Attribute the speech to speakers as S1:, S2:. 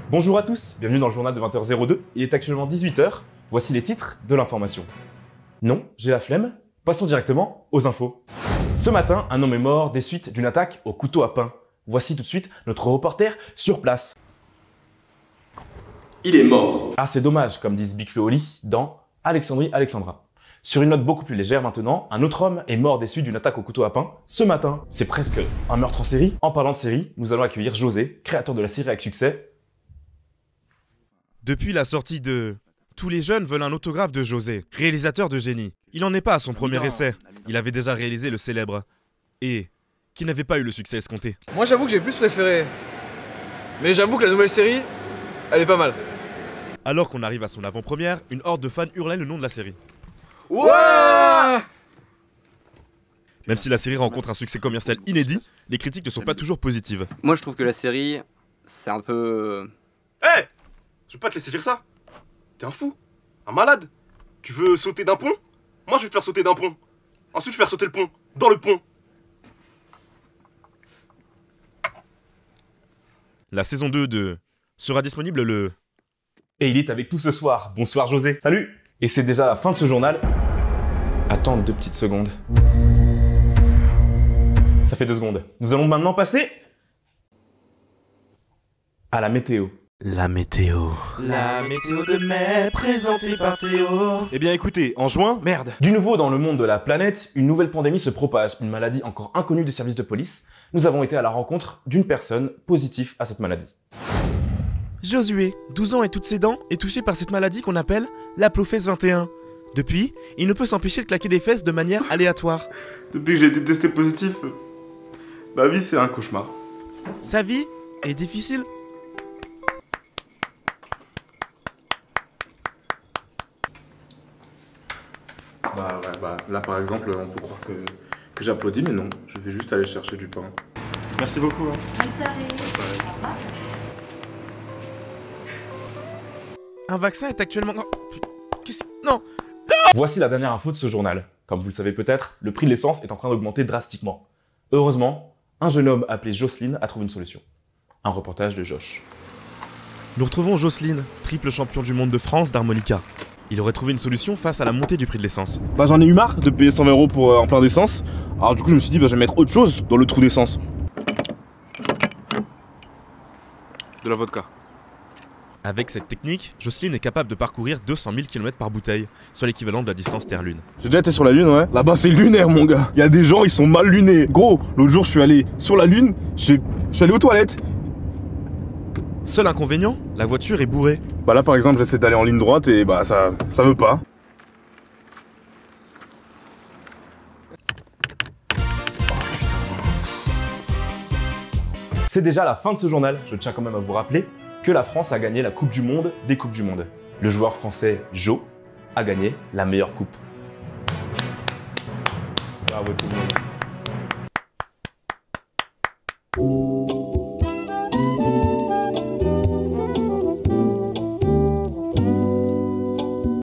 S1: Bonjour à tous, bienvenue dans le journal de 20h02. Il est actuellement 18h. Voici les titres de l'information. Non, j'ai la flemme. Passons directement aux infos. Ce matin, un homme est mort des suites d'une attaque au couteau à pain. Voici tout de suite notre reporter sur place.
S2: Il est mort.
S1: Ah, c'est dommage, comme disent Big Flo et Oli dans Alexandrie Alexandra. Sur une note beaucoup plus légère maintenant, un autre homme est mort des suites d'une attaque au couteau à pain ce matin. C'est presque un meurtre en série. En parlant de série, nous allons accueillir José, créateur de la série avec succès.
S3: Depuis la sortie de Tous les jeunes veulent un autographe de José, réalisateur de génie. Il n'en est pas à son premier essai. Il avait déjà réalisé le célèbre et qui n'avait pas eu le succès escompté.
S4: Moi j'avoue que j'ai plus préféré. Mais j'avoue que la nouvelle série, elle est pas mal.
S3: Alors qu'on arrive à son avant-première, une horde de fans hurlait le nom de la série.
S4: Ouais.
S3: Même si la série rencontre un succès commercial inédit, les critiques ne sont pas toujours positives.
S5: Moi je trouve que la série, c'est un peu...
S2: Hé, je vais pas te laisser dire ça. T'es un fou, un malade. Tu veux sauter d'un pont? Moi je vais te faire sauter d'un pont. Ensuite je vais faire sauter le pont, dans le pont.
S3: La saison 2 de sera disponible le...
S1: Et il est avec nous ce soir. Bonsoir José. Salut. Et c'est déjà la fin de ce journal. Attends 2 petites secondes. Ça fait 2 secondes. Nous allons maintenant passer à la météo.
S3: La météo.
S6: La météo de mai, présentée par Théo.
S1: Eh bien écoutez, en juin, merde. Du nouveau dans le monde de la planète, une nouvelle pandémie se propage, une maladie encore inconnue des services de police. Nous avons été à la rencontre d'une personne positive à cette maladie.
S3: Josué, 12 ans et toutes ses dents, est touché par cette maladie qu'on appelle l'aplofesse 21. Depuis, il ne peut s'empêcher de claquer des fesses de manière aléatoire.
S2: Depuis que j'ai été testé positif, ma vie c'est un cauchemar.
S3: Sa vie est difficile.
S2: Là par exemple, on peut croire que j'applaudis, mais non, je vais juste aller chercher du pain. Merci beaucoup.
S3: Un vaccin est actuellement... Oh, qu'est-ce... Non.
S1: Voici la dernière info de ce journal. Comme vous le savez peut-être, le prix de l'essence est en train d'augmenter drastiquement. Heureusement, un jeune homme appelé Jocelyne a trouvé une solution. Un reportage de Josh.
S3: Nous retrouvons Jocelyne, triple champion du monde de France d'harmonica. Il aurait trouvé une solution face à la montée du prix de l'essence.
S2: Bah j'en ai eu marre de payer 100 € pour un plein d'essence. Alors du coup je me suis dit je vais mettre autre chose dans le trou d'essence. De la vodka.
S3: Avec cette technique, Jocelyne est capable de parcourir 200 000 km par bouteille, soit l'équivalent de la distance Terre-Lune.
S2: J'ai déjà été sur la Lune, ouais. Là-bas c'est lunaire mon gars. Il y a des gens, ils sont mal lunés. Gros, l'autre jour je suis allé sur la Lune, je suis allé aux toilettes.
S3: Seul inconvénient, la voiture est bourrée.
S2: Bah là par exemple j'essaie d'aller en ligne droite et bah ça veut pas.
S1: C'est déjà la fin de ce journal. Je tiens quand même à vous rappeler que la France a gagné la Coupe du Monde des Coupes du Monde. Le joueur français Jo a gagné la meilleure coupe. Bravo tout le monde.